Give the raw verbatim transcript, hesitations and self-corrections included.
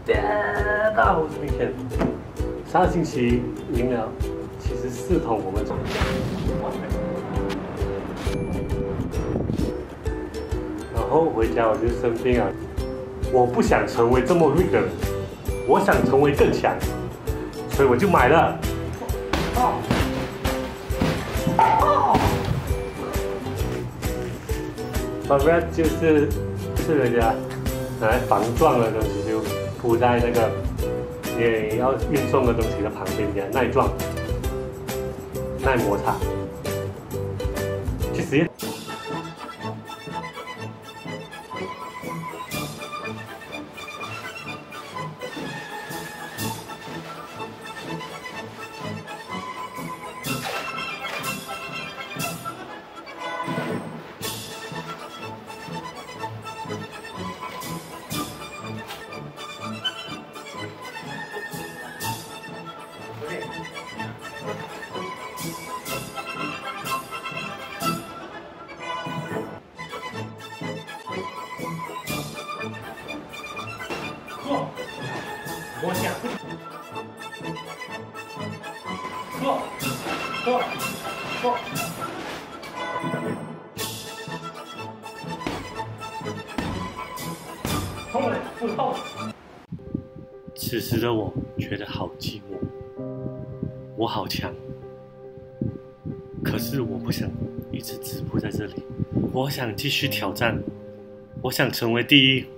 大家好，我是明天。上个星期赢了，其实四桶我们总。然后回家我就生病了，我不想成为这么弱的人，我想成为更强，所以我就买了。哦哦，反正就是是人家拿来防撞的东西，就铺在那个你要运送的东西的旁边，这样耐撞、耐摩擦。去实验。错，我想不错，错，错。痛了，不痛。此时的我觉得好寂寞，我好强，可是我不想一直止步在这里，我想继续挑战，我想成为第一。